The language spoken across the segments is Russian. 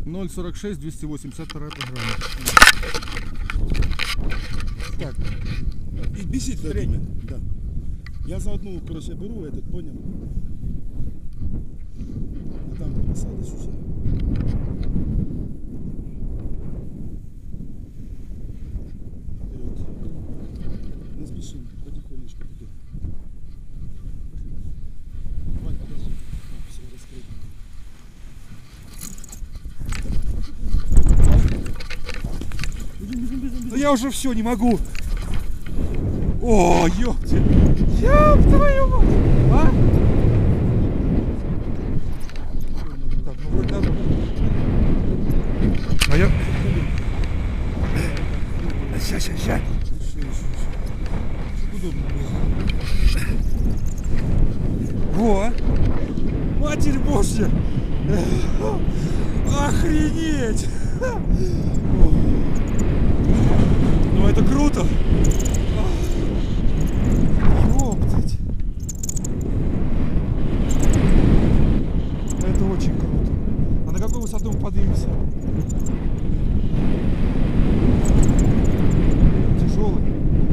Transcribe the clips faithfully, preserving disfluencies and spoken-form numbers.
ноль сорок шесть двести восемьдесят вторая программа. Так. И бесит время. Да. Я за одну, короче, беру этот, понял? А там посадишь уже. Вперед. Не спешим, потихонечку. Давай, подожди. А, все раскрыто. Да я уже все не могу. О, ёпти. Ёп твою мать. А? Так, ну вроде надо. А я... Сейчас, сейчас, сейчас. Удобно. Во. Матерь Божья. Охренеть. Ну это круто. Ёптать. Это очень круто. А на какую высоту мы поднимемся? Тяжелый.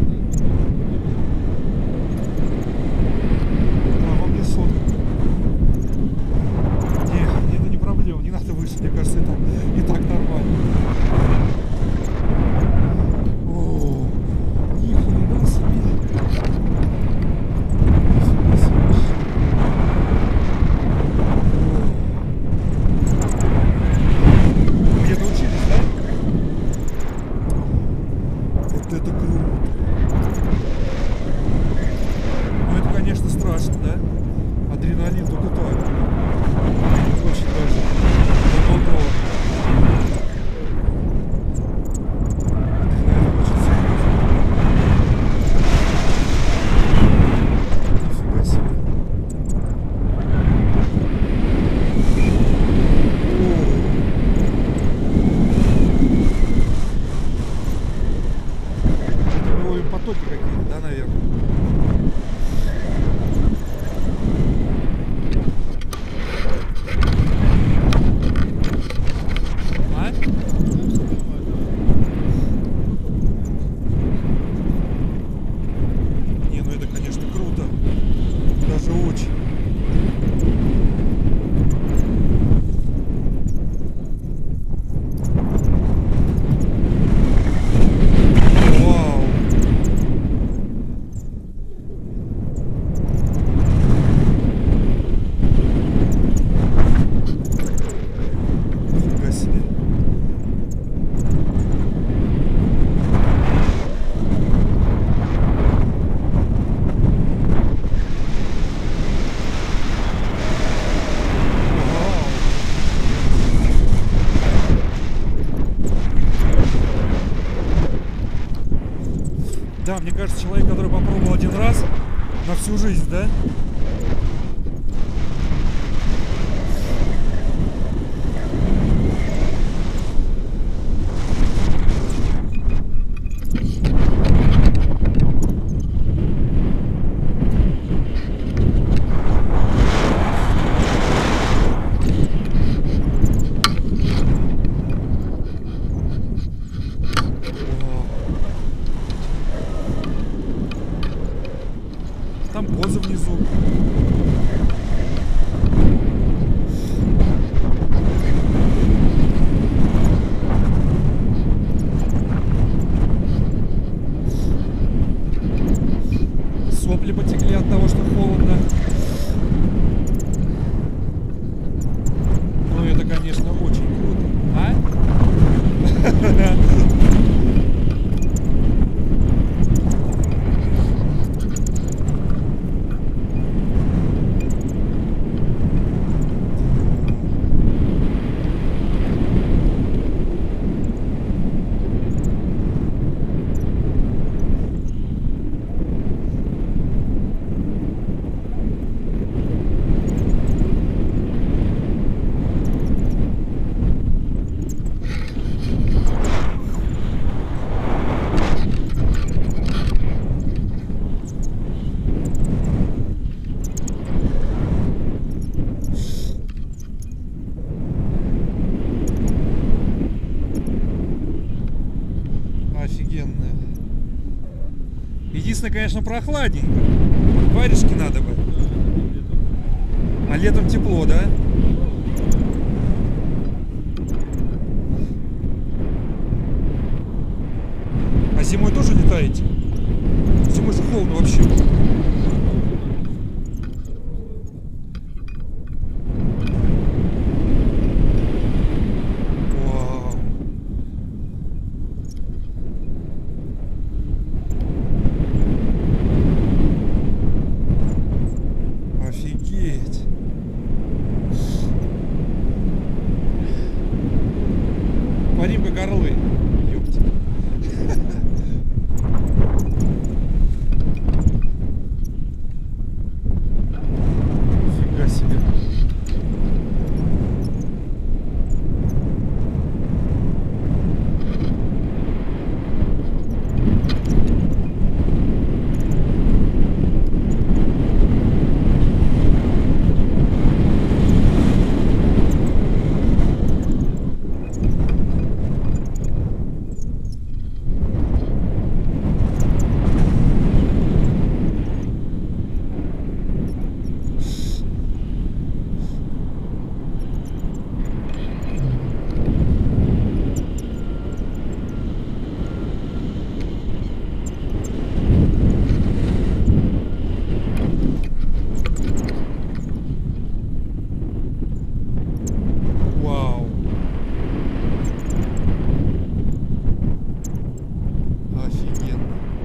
А, во мне сон. Не, это не проблема, не надо выше, мне кажется, это и так нормально. О, ни хрена себе. Где-то учились, да? Вот это круто. Ну это, конечно, страшно, да? Адреналин только так. Очень даже. Ого-го. Адреналин очень серьезный. Нифига себе. Это мы ловим потоки какие-то, да, наверное? А? Не, ну это, конечно, круто. Даже очень. Вау. Нифига себе. Вау. Да, мне кажется, человек, который попробовал один раз на всю жизнь, да? Там поза внизу. Единственное, конечно, прохладненько. Варежки надо бы. А летом тепло, да? А зимой тоже летаете? Зимой же холодно вообще. Вау. Офигеть. Парим как орлы. Ёпта. Фига себе. Вау. Офигенно.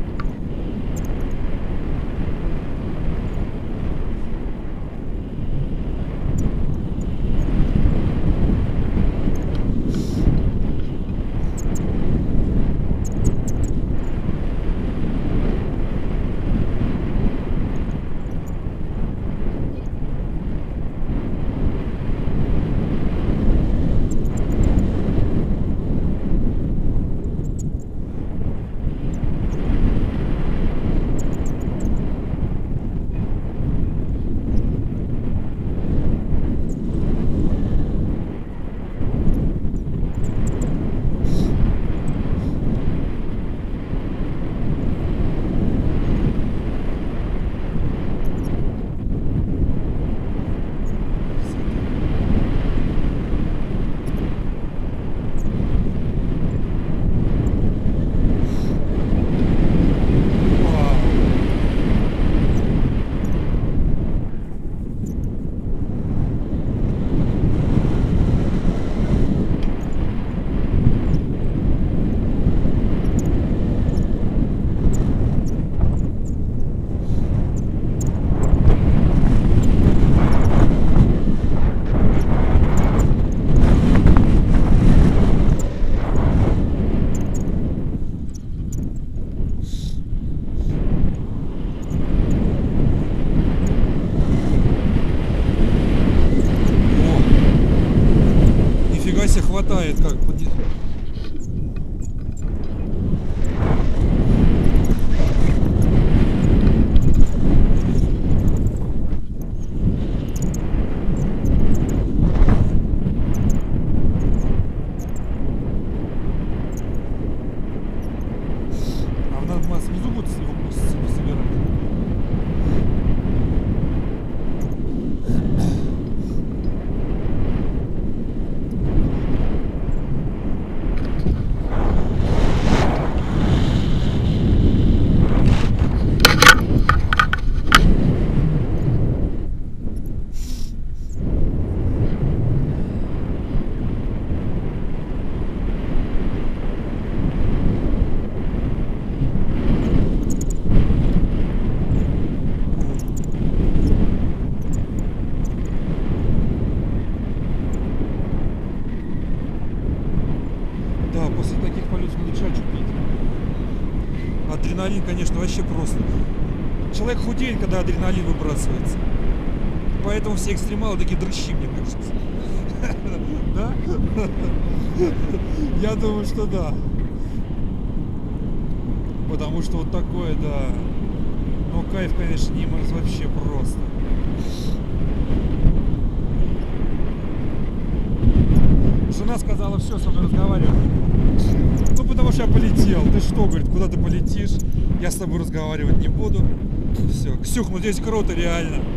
Вау. О. Нифига себе хватает как. поди- А надо нас внизу будет его с- собирать. Да, после таких полетов надо чачу пить. Адреналин, конечно, вообще просто. Человек худеет, когда адреналин выбрасывается. Поэтому все экстремалы такие дрыщи, мне кажется. Да? Я думаю, что да. Потому что вот такое, да. Ну, кайф, конечно, не может вообще просто. Жена сказала, все, со мной разговаривать. Ну, потому что я полетел. Ты что, говорит, куда ты полетишь? Я с тобой разговаривать не буду. Все. Ксюх, ну здесь круто, реально.